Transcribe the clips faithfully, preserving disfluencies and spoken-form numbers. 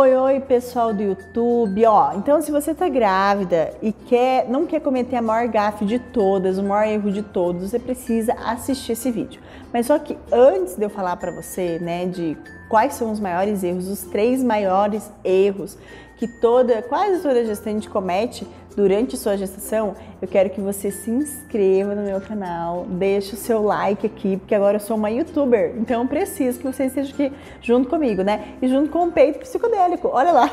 Oi, oi, pessoal do YouTube. Ó, então se você tá grávida e quer, não quer cometer a maior gafe de todas, o maior erro de todos, você precisa assistir esse vídeo. Mas só que antes de eu falar pra você, né, de quais são os maiores erros, os três maiores erros que toda, quase toda gestante comete durante sua gestação, eu quero que você se inscreva no meu canal, deixe o seu like aqui, porque agora eu sou uma youtuber, então eu preciso que você esteja aqui junto comigo, né? E junto com o peito psicodélico, olha lá!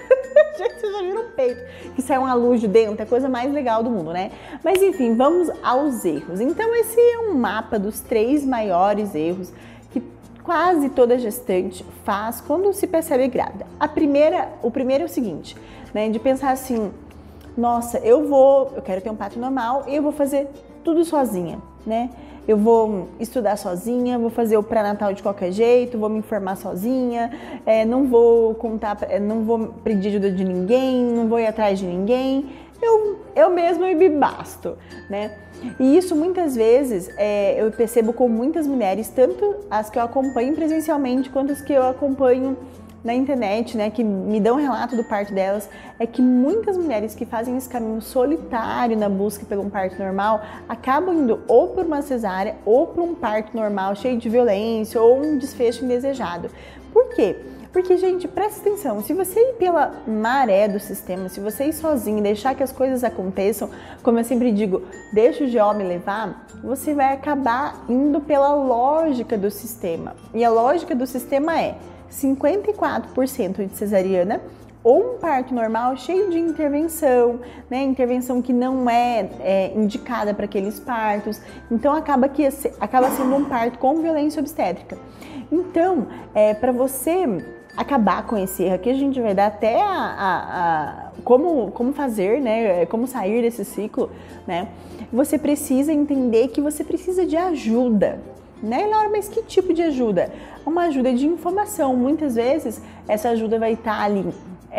Gente, vocês já viram o peito, que sai uma luz de dentro, é a coisa mais legal do mundo, né? Mas enfim, vamos aos erros. Então esse é um mapa dos três maiores erros que quase toda gestante faz quando se percebe grávida. A primeira, o primeiro é o seguinte, né, de pensar assim, nossa, eu vou, eu quero ter um parto normal e eu vou fazer tudo sozinha, né? Eu vou estudar sozinha, vou fazer o pré-natal de qualquer jeito, vou me informar sozinha, é, não vou contar, não vou pedir ajuda de ninguém, não vou ir atrás de ninguém, eu, eu mesma me basto, né? E isso muitas vezes é, eu percebo com muitas mulheres, tanto as que eu acompanho presencialmente quanto as que eu acompanho na internet, né, que me dão relato do parto delas, é que muitas mulheres que fazem esse caminho solitário na busca pelo um parto normal acabam indo ou por uma cesárea ou por um parto normal cheio de violência ou um desfecho indesejado. Por quê? Porque, gente, presta atenção, se você ir pela maré do sistema, se você ir sozinho e deixar que as coisas aconteçam, como eu sempre digo, deixa o G O me levar, você vai acabar indo pela lógica do sistema. E a lógica do sistema é cinquenta e quatro por cento de cesariana ou um parto normal cheio de intervenção, né? Intervenção que não é, é indicada para aqueles partos, então acaba, que, acaba sendo um parto com violência obstétrica. Então, é, para você acabar com esse erro aqui, a gente vai dar até a, a, a como, como fazer, né? Como sair desse ciclo, né? Você precisa entender que você precisa de ajuda. Né, Laura, mas que tipo de ajuda? Uma ajuda de informação. Muitas vezes essa ajuda vai estar ali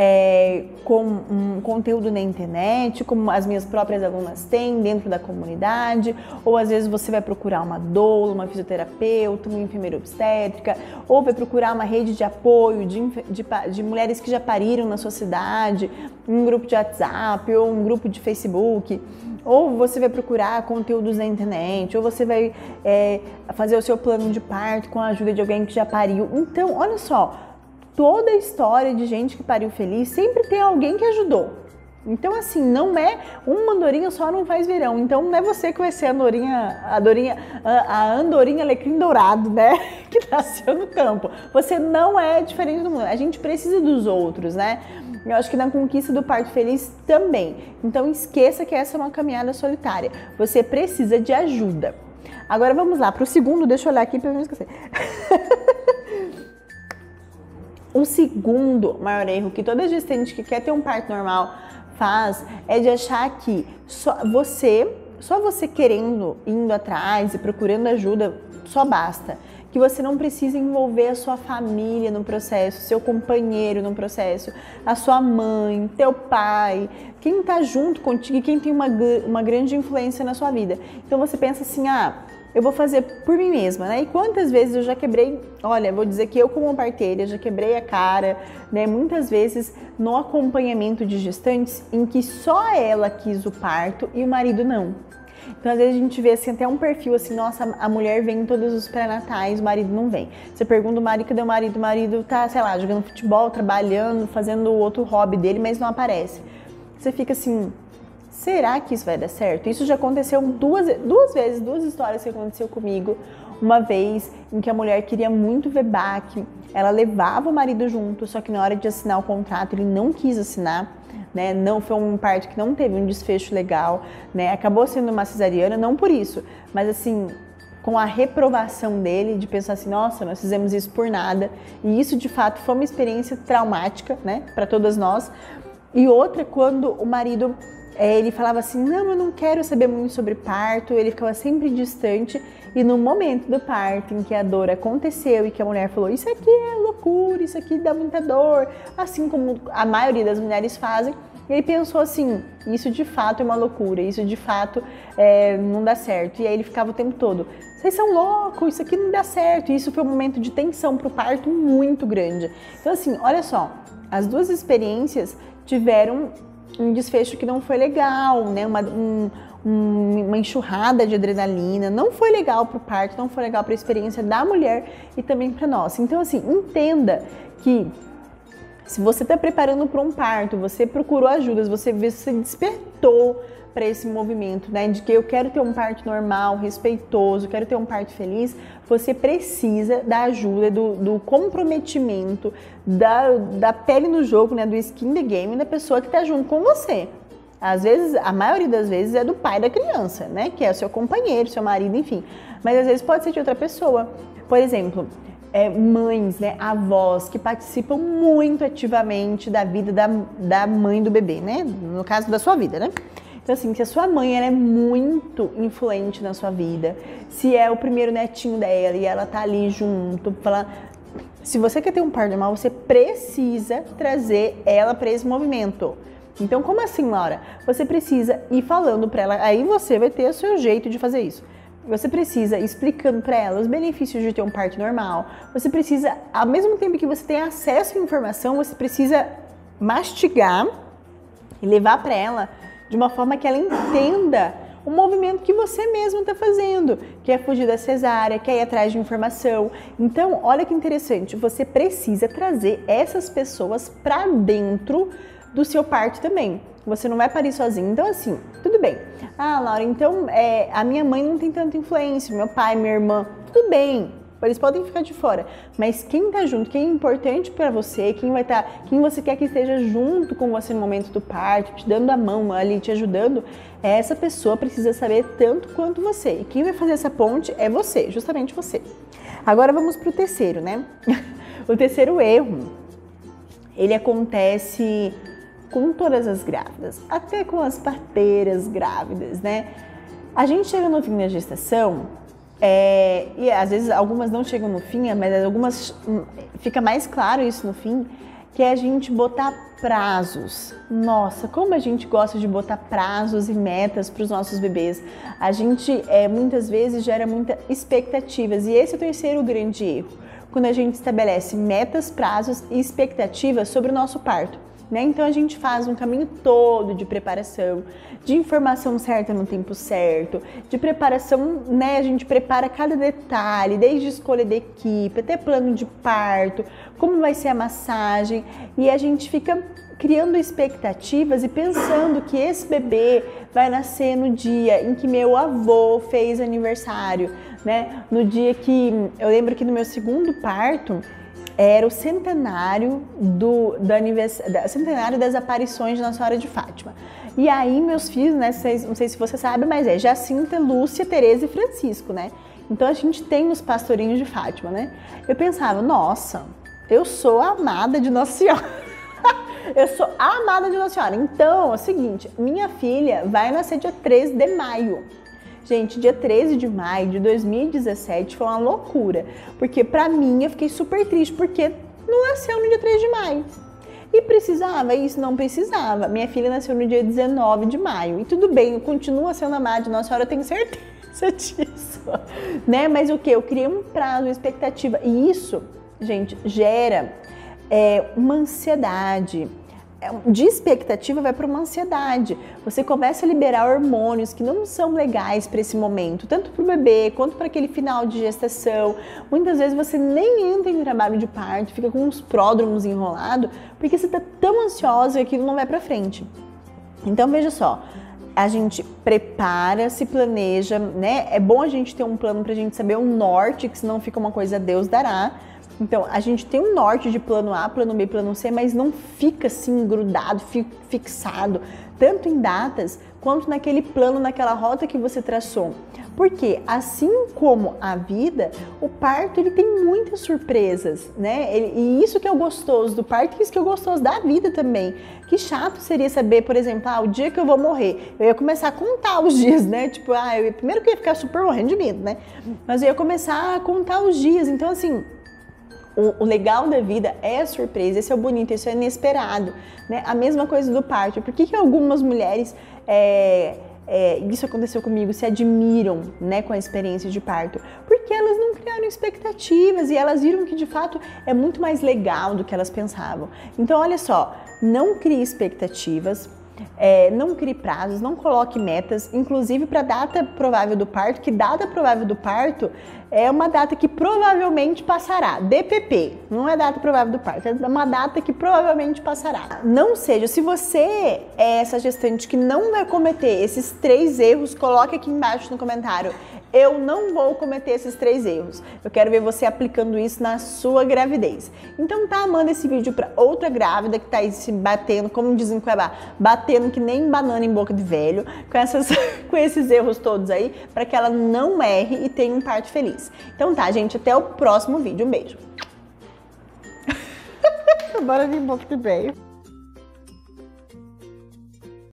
é, com um conteúdo na internet, como as minhas próprias alunas têm dentro da comunidade, ou às vezes você vai procurar uma doula, uma fisioterapeuta, uma enfermeira obstétrica, ou vai procurar uma rede de apoio de, de, de mulheres que já pariram na sua cidade, um grupo de WhatsApp ou um grupo de Facebook. Ou você vai procurar conteúdos na internet, ou você vai é, fazer o seu plano de parto com a ajuda de alguém que já pariu. Então, olha só, toda a história de gente que pariu feliz sempre tem alguém que ajudou. Então, assim, não é uma andorinha só não faz verão. Então, não é você que vai ser a andorinha, a andorinha, a andorinha alecrim dourado, né? Que nasceu no campo. Você não é diferente do mundo. A gente precisa dos outros, né? Eu acho que na conquista do parto feliz também. Então, esqueça que essa é uma caminhada solitária. Você precisa de ajuda. Agora, vamos lá para o segundo. Deixa eu olhar aqui para eu não esquecer. O segundo maior erro que toda gestante que quer ter um parto normal faz é de achar que só você, só você querendo, indo atrás e procurando ajuda, só basta. Que você não precisa envolver a sua família no processo, seu companheiro no processo, a sua mãe, teu pai, quem tá junto contigo e quem tem uma, uma grande influência na sua vida. Então você pensa assim, ah, eu vou fazer por mim mesma, né? E quantas vezes eu já quebrei, olha, vou dizer que eu como parteira já quebrei a cara, né? Muitas vezes no acompanhamento de gestantes em que só ela quis o parto e o marido não. Então, às vezes a gente vê assim, até um perfil assim, nossa, a mulher vem em todos os pré-natais, o marido não vem. Você pergunta o marido, cadê o marido? O marido tá, sei lá, jogando futebol, trabalhando, fazendo outro hobby dele, mas não aparece. Você fica assim, será que isso vai dar certo? Isso já aconteceu duas, duas vezes, duas histórias que aconteceu comigo. Uma vez em que a mulher queria muito ver B A C, ela levava o marido junto, só que na hora de assinar o contrato ele não quis assinar, né? Não foi um parto que não teve um desfecho legal, né? Acabou sendo uma cesariana, não por isso, mas assim, com a reprovação dele de pensar assim, nossa, nós fizemos isso por nada, e isso de fato foi uma experiência traumática, né, para todas nós. E outra, quando o marido É, ele falava assim, não, eu não quero saber muito sobre parto, ele ficava sempre distante, e no momento do parto em que a dor aconteceu e que a mulher falou, isso aqui é loucura, isso aqui dá muita dor, assim como a maioria das mulheres fazem, ele pensou assim, isso de fato é uma loucura, isso de fato é, não dá certo, e aí ele ficava o tempo todo, vocês são loucos, isso aqui não dá certo. E isso foi um momento de tensão pro parto muito grande. Então assim, olha só, as duas experiências tiveram um desfecho que não foi legal, né? Uma, um, um, uma enxurrada de adrenalina, não foi legal pro parto, não foi legal para a experiência da mulher e também para nós. Então assim, entenda que se você está preparando para um parto, você procurou ajudas, você, você despertou para esse movimento, né, de que eu quero ter um parto normal, respeitoso, quero ter um parto feliz, você precisa da ajuda, do, do comprometimento, da, da pele no jogo, né, do skin the game da pessoa que está junto com você. Às vezes, a maioria das vezes é do pai da criança, né, que é o seu companheiro, seu marido, enfim. Mas às vezes pode ser de outra pessoa. Por exemplo, é, mães, né, avós que participam muito ativamente da vida da, da mãe do bebê, né, no caso da sua vida, né. Então assim, se a sua mãe ela é muito influente na sua vida, se é o primeiro netinho dela e ela tá ali junto, falando, se você quer ter um parto normal, você precisa trazer ela para esse movimento. Então como assim, Laura? Você precisa ir falando para ela, aí você vai ter o seu jeito de fazer isso. Você precisa ir explicando para ela os benefícios de ter um parto normal. Você precisa, ao mesmo tempo que você tem acesso à informação, você precisa mastigar e levar para ela de uma forma que ela entenda o movimento que você mesmo está fazendo, que é fugir da cesárea, que é ir atrás de informação. Então, olha que interessante, você precisa trazer essas pessoas para dentro do seu parto também. Você não vai parir sozinho. Então, assim, tudo bem. Ah, Laura, então é, a minha mãe não tem tanta influência, meu pai, minha irmã, tudo bem. Eles podem ficar de fora, mas quem tá junto, quem é importante para você, quem vai estar, tá, quem você quer que esteja junto com você no momento do parto, te dando a mão ali, te ajudando, essa pessoa precisa saber tanto quanto você. E quem vai fazer essa ponte é você, justamente você. Agora vamos pro terceiro, né? O terceiro erro, ele acontece com todas as grávidas, até com as parteiras grávidas, né? A gente chega no fim da gestação. É, e às vezes algumas não chegam no fim, mas algumas fica mais claro isso no fim, que é a gente botar prazos. Nossa, como a gente gosta de botar prazos e metas para os nossos bebês. A gente é, muitas vezes gera muitas expectativas e esse é o terceiro grande erro, quando a gente estabelece metas, prazos e expectativas sobre o nosso parto. Né? Então a gente faz um caminho todo de preparação, de informação certa no tempo certo, de preparação, né? A gente prepara cada detalhe, desde escolha da equipe, até plano de parto, como vai ser a massagem, e a gente fica criando expectativas e pensando que esse bebê vai nascer no dia em que meu avô fez aniversário, né? No dia que, eu lembro que no meu segundo parto, era o centenário, do, do aniversário, centenário das aparições de Nossa Senhora de Fátima. E aí meus filhos, né, vocês, não sei se você sabe, mas é Jacinta, Lúcia, Tereza e Francisco, né? Então a gente tem os pastorinhos de Fátima, né? Eu pensava, nossa, eu sou a amada de Nossa Senhora. Eu sou a amada de Nossa Senhora. Então é o seguinte, minha filha vai nascer dia treze de maio. Gente, dia treze de maio de dois mil e dezessete foi uma loucura, porque pra mim eu fiquei super triste, porque não nasceu no dia treze de maio. E precisava isso? Não precisava. Minha filha nasceu no dia dezenove de maio. E tudo bem, eu continuo sendo amada de Nossa Senhora, eu tenho certeza disso. Né? Mas o que? Eu criei um prazo, uma expectativa. E isso, gente, gera é, uma ansiedade. De expectativa vai para uma ansiedade. Você começa a liberar hormônios que não são legais para esse momento, tanto para o bebê quanto para aquele final de gestação. Muitas vezes você nem entra em trabalho de parto, fica com uns pródromos enrolados, porque você está tão ansiosa que aquilo não vai para frente. Então veja só, a gente prepara, se planeja, né? É bom a gente ter um plano para a gente saber o norte, que senão fica uma coisa Deus dará. Então, a gente tem um norte de plano A, plano B, plano C, mas não fica assim grudado, fixado, tanto em datas quanto naquele plano, naquela rota que você traçou. Porque, assim como a vida, o parto ele tem muitas surpresas, né? Ele, e isso que é o gostoso do parto, e isso que é o gostoso da vida também. Que chato seria saber, por exemplo, ah, o dia que eu vou morrer. Eu ia começar a contar os dias, né? Tipo, ah, eu ia, primeiro que eu ia ficar super morrendo de medo, né? Mas eu ia começar a contar os dias. Então, assim, o, o legal da vida é a surpresa, esse é o bonito, esse é o inesperado, né? A mesma coisa do parto. Por que que algumas mulheres é, é, isso aconteceu comigo, se admiram, né, com a experiência de parto, porque elas não criaram expectativas e elas viram que de fato é muito mais legal do que elas pensavam. Então, olha só, não crie expectativas. É, não crie prazos, não coloque metas, inclusive para a data provável do parto, que data provável do parto é uma data que provavelmente passará, D P P, não é data provável do parto, é uma data que provavelmente passará. Não seja, se você é essa gestante que não vai cometer esses três erros, coloque aqui embaixo no comentário. Eu não vou cometer esses três erros. Eu quero ver você aplicando isso na sua gravidez. Então tá, manda esse vídeo para outra grávida que tá aí se batendo, como dizem em Cuiabá, batendo que nem banana em boca de velho, com, essas, com esses erros todos aí, para que ela não erre e tenha um parto feliz. Então tá, gente, até o próximo vídeo. Um beijo. Banana em boca de velho.